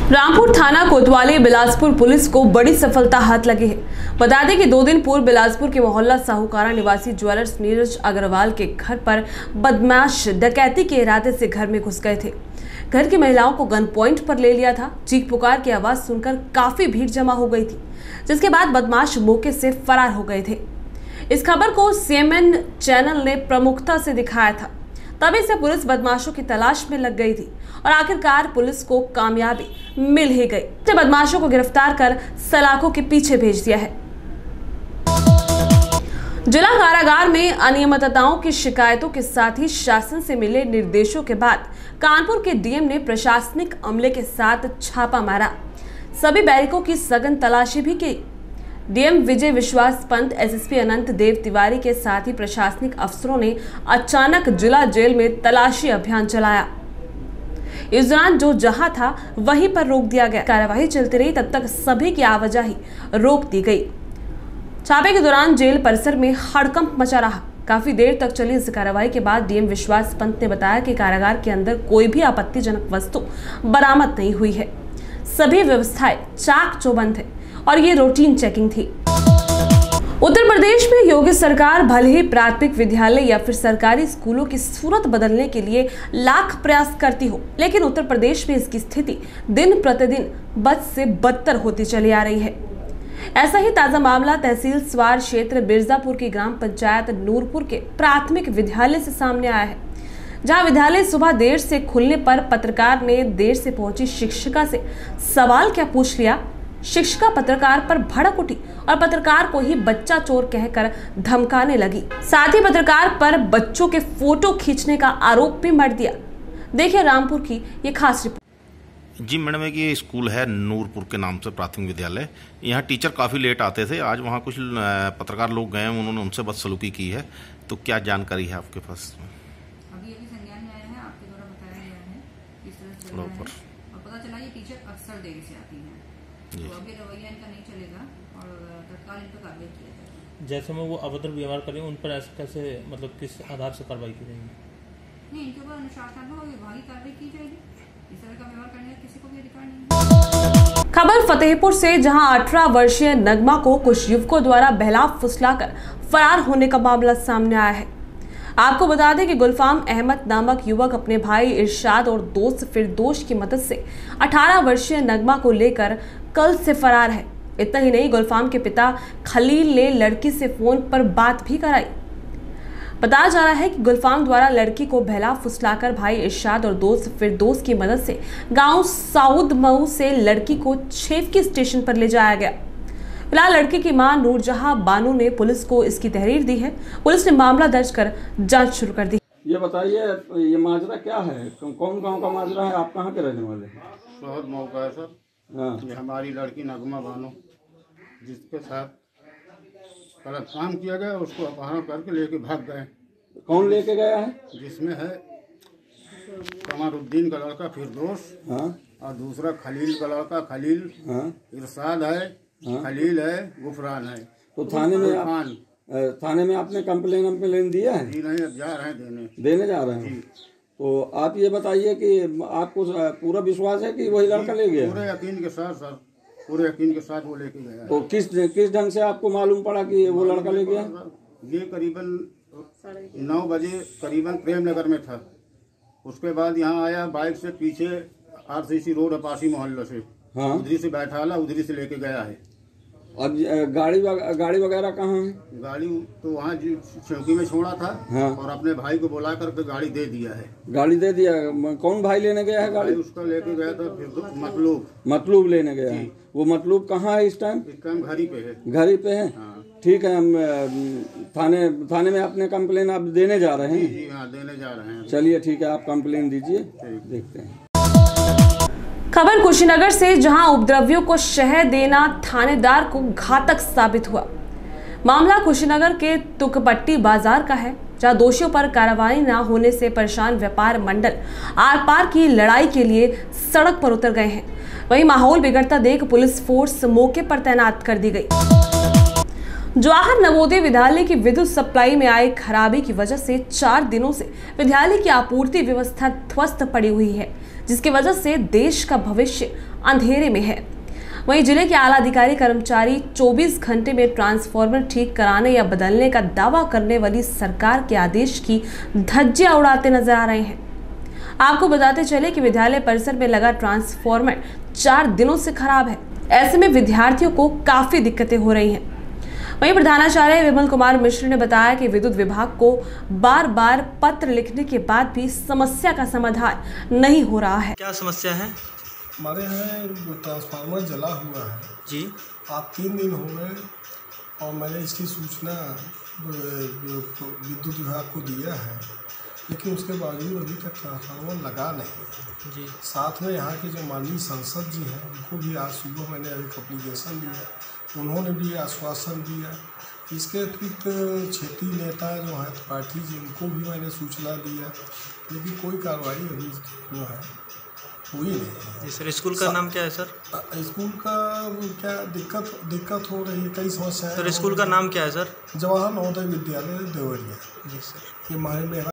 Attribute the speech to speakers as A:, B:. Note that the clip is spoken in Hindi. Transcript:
A: रामपुर थाना कोतवाली बिलासपुर पुलिस को बड़ी सफलता हाथ लगी है। बता दें कि 2 दिन पूर्व बिलासपुर के मोहल्ला साहूकारा निवासी ज्वेलर्स नीरज अग्रवाल के घर पर बदमाश डकैती के इरादे से घर में घुस गए थे। घर की महिलाओं को गन पॉइंट पर ले लिया था। चीख पुकार की आवाज सुनकर काफी भीड़ जमा हो गई थी, जिसके बाद बदमाश मौके से फरार हो गए थे। इस खबर को CNN चैनल ने प्रमुखता से दिखाया था। तभी से पुलिस बदमाशों की तलाश में लग गई थी और आखिरकार पुलिस को कामयाबी मिल ही गई। तो बदमाशों को गिरफ्तार कर सलाखों के पीछे भेज दिया है। जिला कारागार में अनियमितताओं की शिकायतों के साथ ही शासन से मिले निर्देशों के बाद कानपुर के डीएम ने प्रशासनिक अमले के साथ छापा मारा। सभी बैरिकों की सघन तलाशी भी की। डीएम विजय विश्वास पंत, एसएसपी अनंत देव तिवारी के साथ ही प्रशासनिक अफसरों ने अचानक जिला जेल में तलाशी अभियान चलाया। इस दौरान जो जहां था वहीं पर रोक दिया गया। कार्यवाही चलती रही, तब तक सभी की आवाजाही रोक दी गई। छापे के दौरान जेल परिसर में हड़कंप मचा रहा। काफी देर तक चली इस कार्रवाई के बाद डीएम विश्वास पंत ने बताया कि कारागार के अंदर कोई भी आपत्तिजनक वस्तु बरामद नहीं हुई है। सभी व्यवस्थाएं चाक चौबंद है और ये रूटीन चेकिंग थी। उत्तर प्रदेश में योगी सरकार भले ही प्राथमिक विद्यालय या फिर सरकारी स्कूलों की सूरत बदलने के लिए लाख प्रयास करती हो, लेकिन उत्तर प्रदेश में इसकी स्थिति दिन प्रतिदिन बद से बदतर होती चली आ रही है। ऐसा ही ताजा मामला तहसील स्वार क्षेत्र बिरजापुर की ग्राम पंचायत नूरपुर के प्राथमिक विद्यालय से सामने आया है, जहां विद्यालय सुबह देर से खुलने पर पत्रकार ने देर से पहुंची शिक्षिका से सवाल क्या पूछ लिया। शिक्षिका पत्रकार पर भड़क उठी और पत्रकार को ही बच्चा चोर कहकर धमकाने लगी। साथ ही पत्रकार पर बच्चों के फोटो खींचने का आरोप भी मढ़ दिया। देखिए रामपुर की ये खास रिपोर्ट।
B: जी मैडम, ये स्कूल है नूरपुर के नाम से प्राथमिक विद्यालय। यहाँ टीचर काफ़ी लेट आते थे। आज वहाँ कुछ पत्रकार लोग गए, उन्होंने उनसे बदसलूकी की है। तो क्या जानकारी है आपके पास?
C: अभी संज्ञान में आया है, आपके द्वारा बताया गया है किस तरह से चल रहा है और पता चला ये टीचर अक्सर देरी से आती है, तो अभी रवैया इनका नहीं चलेगा और तत्काल इन पर कार्रवाई किया जाएगा।
D: जैसे में वो अभद्र व्यवहार करें, उन पर ऐसे कैसे, मतलब किस आधार से कार्रवाई की जाएगी?
C: नहीं, इनके ऊपर अनुशासनात्मक और विभागीय कार्रवाई की जाएगी। इस तरह का व्यवहार करने का किसी को भी अधिकार नहीं।
A: खबर फतेहपुर से, जहां 18 वर्षीय नगमा को कुछ युवकों द्वारा बहला फुसलाकर फरार होने का मामला सामने आया है। आपको बता दें कि गुलफाम अहमद नामक युवक अपने भाई इरशाद और दोस्त फिरदोश की मदद से 18 वर्षीय नगमा को लेकर कल से फरार है। इतना ही नहीं, गुलफाम के पिता खलील ने लड़की से फोन पर बात भी कराई। बताया जा रहा है कि गुलफाम द्वारा लड़की को बहला फुसलाकर भाई इरशाद और दोस्त फिरदोस की मदद से गांव साउद मऊ से लड़की को छेवकी स्टेशन पर ले जाया गया। फिलहाल लड़की की मां नूरजहां बानू ने पुलिस को इसकी तहरीर दी है। पुलिस ने मामला दर्ज कर जांच शुरू कर दी।
E: ये बताइए, ये माजरा क्या है? कौन गांव का माजरा है? आप कहाँ के रहने वाले हैं?
F: बहुत मौका है सर।
E: हाँ,
F: ये हमारी लड़की नगमा बानो, जिसके साथ गलत काम किया गया, उसको अपहरण करके लेके भाग गए।
E: कौन लेके गया है?
F: जिसमें है कमरुद्दीन का लड़का फिरदोस,
E: हाँ,
F: और दूसरा खलील का लड़का खलील,
E: हाँ,
F: इरशाद है,
E: हाँ,
F: खलील है, गुफरान है।
E: तो थाने में आपने कंप्लेन दिया है?
F: जी नहीं, अब जा रहे हैं
E: देने जा रहे हैं। तो आप ये बताइए कि आपको पूरा विश्वास है कि वही लड़का ले गया?
F: पूरे यकीन के साथ सर, पूरे यकीन के साथ वो लेके गया।
E: तो किस ढंग से आपको मालूम पड़ा कि वो लड़का ले गया?
F: ये करीबन 9 बजे करीबन प्रेम नगर में था। उसके बाद यहाँ आया बाइक से, पीछे RCC रोड अपासी मोहल्ले से,
E: हाँ,
F: उधरी से बैठा ला, उधरी से लेके गया है।
E: अब गाड़ी वगैरह कहाँ है?
F: गाड़ी तो वहाँ चौकी में छोड़ा था,
E: हाँ,
F: और अपने भाई को बुला करके गाड़ी दे दिया है।
E: गाड़ी दे दिया? कौन भाई लेने गया है गाड़ी?
F: उसका लेके गया था फिर
E: मतलूब लेने गया है। वो मतलूब कहाँ है इस टाइम?
F: घरी पे है।
E: घरी पे है?
F: हाँ।
E: ठीक है, हम थाने में अपने कंप्लेन आप देने जा रहे हैं?
F: जी हाँ, देने जा रहे हैं।
E: चलिए ठीक है, आप कंप्लेन दीजिए, देखते हैं।
A: खबर कुशीनगर से, जहां उपद्रवियों को शह देना थानेदार को घातक साबित हुआ। मामला कुशीनगर के तुकपट्टी बाजार का है, जहां दोषियों पर कार्रवाई न होने से परेशान व्यापार मंडल आर पार की लड़ाई के लिए सड़क पर उतर गए हैं। वहीं माहौल बिगड़ता देख पुलिस फोर्स मौके पर तैनात कर दी गई। जवाहर नवोदय विद्यालय की विद्युत सप्लाई में आई खराबी की वजह से 4 दिनों से विद्यालय की आपूर्ति व्यवस्था ध्वस्त पड़ी हुई है, जिसकी वजह से देश का भविष्य अंधेरे में है। वहीं जिले के आला अधिकारी कर्मचारी 24 घंटे में ट्रांसफार्मर ठीक कराने या बदलने का दावा करने वाली सरकार के आदेश की धज्जियां उड़ाते नजर आ रहे हैं। आपको बताते चले कि विद्यालय परिसर में लगा ट्रांसफार्मर 4 दिनों से खराब है। ऐसे में विद्यार्थियों को काफी दिक्कतें हो रही हैं। वहीं प्रधानाचार्य विमल कुमार मिश्र ने बताया कि विद्युत विभाग को बार बार पत्र लिखने के बाद भी समस्या का समाधान नहीं हो रहा है।
G: क्या समस्या है?
H: हमारे यहाँ ट्रांसफार्मर जला हुआ है
G: जी।
H: आप 3 दिन हो गए और मैंने इसकी सूचना विद्युत विभाग को दिया है, लेकिन उसके बावजूद अभी तक ट्रांसफार्मर लगा नहीं
G: जी।
H: साथ में यहाँ के जो माननीय सांसद जी हैं उनको भी आज सुबह मैंने एक एप्लीकेशन दिया, उन्होंने भी आश्वासन दिया। इसके अतिरिक्त क्षेत्रीय नेता जो हैं पार्टी जी उनको भी मैंने सूचना दिया, लेकिन कोई कार्रवाई अभी जो है हुई नहीं।
G: जी सर, स्कूल का नाम क्या है सर?
H: स्कूल का क्या दिक्कत हो रही है, कई समस्याएं।
G: सर स्कूल का नाम क्या है सर?
H: जवाहर नवोदय विद्यालय देवरिया।
G: जी सर।
H: ये हमारे